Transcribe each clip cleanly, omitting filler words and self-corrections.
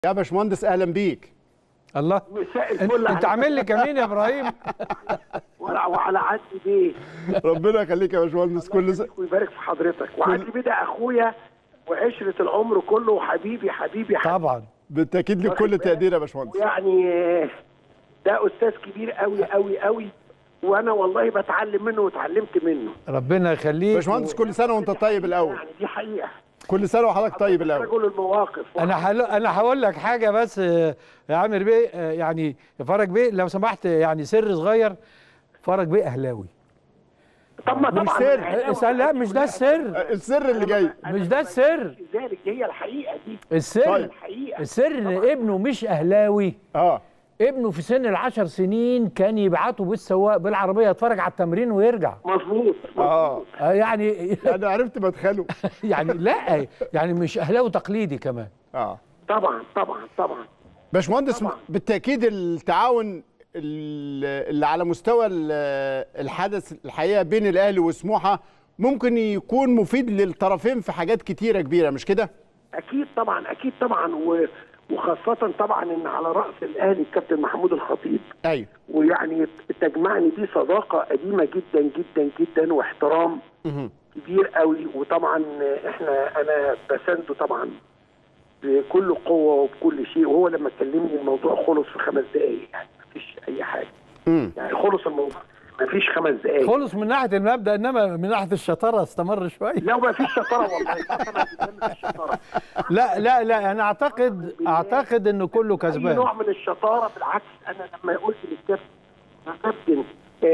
يا باشمهندس اهلا بيك. الله، مساء الفل. انت عامل لي كمين يا ابراهيم. وعلى عدي بيه. ربنا يخليك يا باشمهندس. كل سنه ويبارك في حضرتك. وعدي بيه ده اخويا وعشره العمر كله وحبيبي حبيبي طبعا بالتاكيد لك كل تقدير يا باشمهندس. يعني ده استاذ كبير قوي قوي قوي، وانا والله بتعلم منه واتعلمت منه. ربنا يخليك باشمهندس كل سنه وانت طيب الاول. يعني دي حقيقه. كل سنه وحضرتك طيب الاول. رجل المواقف. انا هقول لك حاجه بس يا عامر بيه، يعني يا فرج بيه لو سمحت، يعني سر صغير. فرج بيه اهلاوي. طب ما مش طبعا سر. لا مش ده السر. السر اللي جاي مش ده السر. ذلك هي الحقيقه دي. السر طيب. الحقيقه السر ان ابنه مش اهلاوي. ابنه في سن ال10 سنين كان يبعته بالسواق بالعربيه يتفرج على التمرين ويرجع. مظبوط. يعني انا عرفت مدخله. يعني لا، يعني مش اهلاوي تقليدي كمان. طبعا طبعا طبعا. باشمهندس طبعا. بالتاكيد التعاون اللي على مستوى الحدث الحقيقه بين الاهلي وسموحه ممكن يكون مفيد للطرفين في حاجات كتيره كبيره، مش كده؟ اكيد طبعا اكيد طبعا وخاصة طبعا ان على رأس الاهلي الكابتن محمود الخطيب. ايوه. ويعني تجمعني دي صداقة قديمة جدا جدا جدا واحترام كبير قوي. وطبعا انا بسنده طبعا بكل قوة وبكل شيء. وهو لما كلمني الموضوع خلص في 5 دقايق، يعني مفيش اي حاجة. يعني خلص الموضوع مفيش 5 دقايق. خلص من ناحية المبدأ، انما من ناحية الشطارة استمر شوية. لا مفيش شطارة والله. مفيش شطارة. لا انا اعتقد انه كله كسبان. اي نوع من الشطاره. بالعكس انا لما قلت للكابتن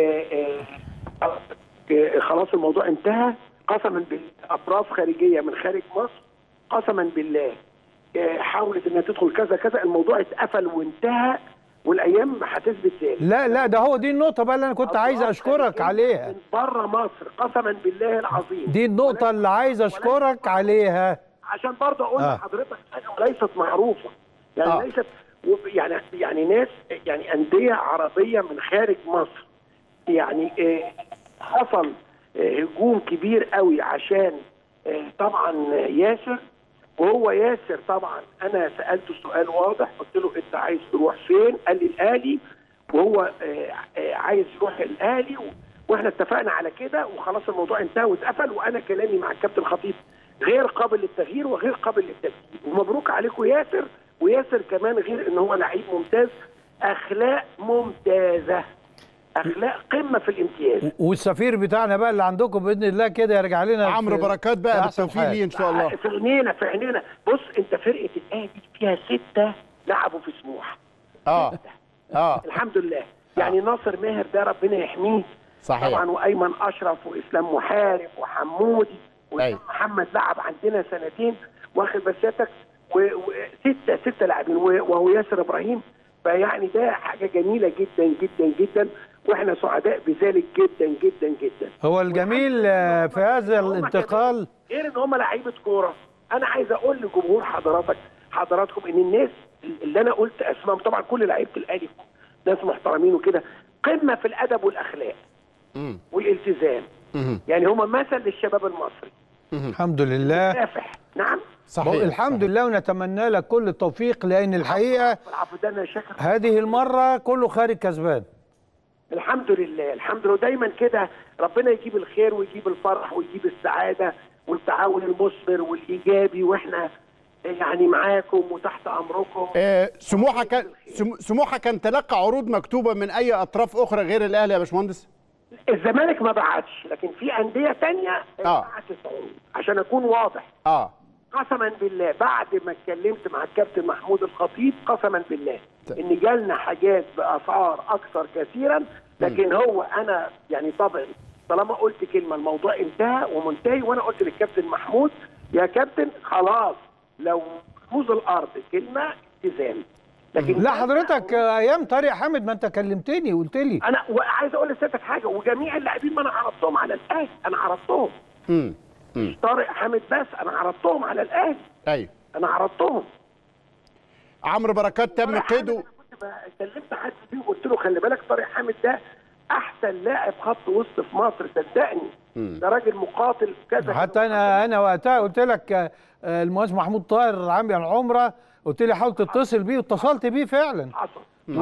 خلاص الموضوع انتهى، قسما بالله اطراف خارجيه من خارج مصر قسما بالله حاولت انها تدخل كذا كذا، الموضوع اتقفل وانتهى والايام هتثبت ذلك. لا ده هو دي النقطه بقى اللي انا كنت عايز اشكرك عليها. من بره مصر قسما بالله العظيم. دي النقطه اللي عايز اشكرك عليها. عشان برضه اقول لحضرتك حاجه ليست معروفه. يعني ليست يعني ناس، يعني انديه عربيه من خارج مصر يعني حصل هجوم كبير قوي عشان طبعا ياسر. وهو ياسر طبعا انا سالته سؤال واضح، قلت له انت عايز تروح فين؟ قال لي الاهلي. وهو عايز يروح الاهلي واحنا اتفقنا على كده وخلاص الموضوع انتهى واتقفل. وانا كلامي مع الكابتن خطيب غير قابل للتغيير وغير قابل للتجديد. ومبروك عليكم ياسر. وياسر كمان غير ان هو لعيب ممتاز، اخلاق ممتازه، اخلاق قمه في الامتياز. والسفير بتاعنا بقى اللي عندكم باذن الله كده يرجع لنا عمرو بركات بقى بالتوفيق ليه ان شاء الله. في عينينا. بص انت فرقه الاهلي فيها 6 لعبوا في سموحه. الحمد لله. يعني ناصر ماهر ده ربنا يحميه. صحيح. طبعا وايمن اشرف واسلام محارب وحمودي ومحمد لعب عندنا 2 سنين واخد بساتك و6 لاعبين وهو ياسر ابراهيم. فيعني ده حاجه جميله جدا جدا جدا واحنا سعداء بذلك جدا جدا جدا. هو الجميل في هذا الانتقال غير ان هم لعيبه كوره. انا عايز اقول لجمهور حضراتكم ان الناس اللي انا قلت اسمائهم طبعا كل لعيبه الاهلي ناس محترمين وكده، قمه في الادب والاخلاق والالتزام. يعني هم مثل للشباب المصري. الحمد لله. كافح. نعم صحيح. الحمد لله ونتمنى لك كل التوفيق، لان الحقيقه هذه المره كله خارج كسبان. الحمد لله الحمد لله. دايما كده ربنا يجيب الخير ويجيب الفرح ويجيب السعاده والتعاون المثمر والايجابي، واحنا يعني معاكم وتحت امركم. سموحه كان تلقى عروض مكتوبه من اي اطراف اخرى غير الاهلي يا باشمهندس؟ الزمالك ما بعتش، لكن في انديه ثانيه بعتت عروض عشان اكون واضح. قسما بالله بعد ما اتكلمت مع الكابتن محمود الخطيب قسما بالله ان جالنا حاجات باسعار اكثر كثيرا. لكن هو انا يعني طبعا طالما قلت كلمه الموضوع انتهى ومنتهي. وانا قلت للكابتن محمود يا كابتن خلاص لو فوز الارض كلمه التزام. لكن لا حضرتك ايام طارق حامد ما انت كلمتني وقلت لي. انا عايز اقول لسيادتك حاجه، وجميع اللاعبين ما انا عرضتهم على الاهلي. انا عرضتهم. مش طارق حامد بس، انا عرضتهم على الاهلي. ايوه انا عرضتهم. عمرو بركات تم قيده. كنت كلمت حد فيه وقلت له خلي بالك طارق حامد ده احسن لاعب خط وسط في مصر صدقني. ده راجل مقاتل كذا. حتى انا وقتها قلت لك المهندس محمود طاهر عامل العمره قلت لي حاول تتصل بيه واتصلت بيه فعلا. حصل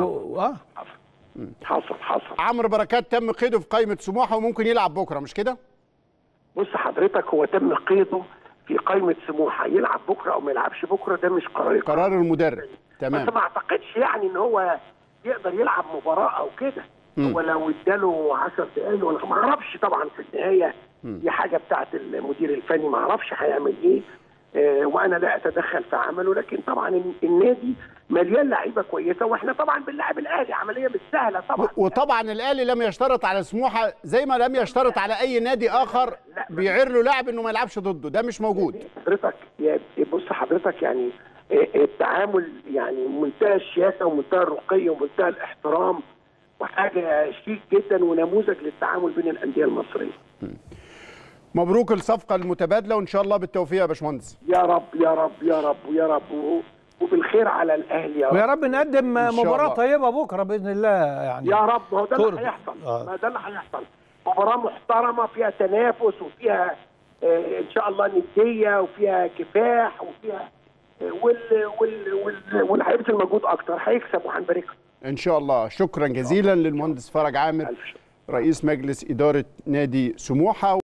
حصل. عمرو بركات تم قيده في قائمه سموحه وممكن يلعب بكره، مش كده؟ بص حضرتك، هو تم قيده في قائمه سموحه، يلعب بكره او ما يلعبش بكره ده مش قرار المدرب. تمام. بس ما اعتقدش يعني ان هو يقدر يلعب مباراه او كده. هو لو اداله 10 دقايق ولا ما اعرفش طبعا في النهايه دي حاجه بتاعت المدير الفني، ما اعرفش هيعمل ايه. وانا لا اتدخل في عمله، لكن طبعا النادي مليان لعيبه كويسه، واحنا طبعا بنلعب الاهلي، عمليه مش سهله طبعا. وطبعا الاهلي لم يشترط على سموحه زي ما لم يشترط على اي نادي اخر بيعير له لاعب انه ما يلعبش ضده، ده مش موجود. حضرتك بص حضرتك، يعني التعامل يعني منتهى الشياكه ومنتهى الرقي ومنتهى الاحترام، وحاجه شيك جدا ونموذج للتعامل بين الانديه المصريه. مبروك الصفقه المتبادله وان شاء الله بالتوفيق يا باشمهندس. يا رب يا رب يا رب يا رب، وبالخير على الاهلي يا رب. ويا رب نقدم مباراه طيبه بكره باذن الله يعني. يا رب، هو ده اللي هيحصل. ما ده اللي هيحصل، مباراه محترمه فيها تنافس وفيها ان شاء الله نديه وفيها كفاح وفيها واللي هيبذل المجهود اكتر هيكسب وهنبارك ان شاء الله. شكرا جزيلا للمهندس فرج عامر رئيس مجلس اداره نادي سموحه.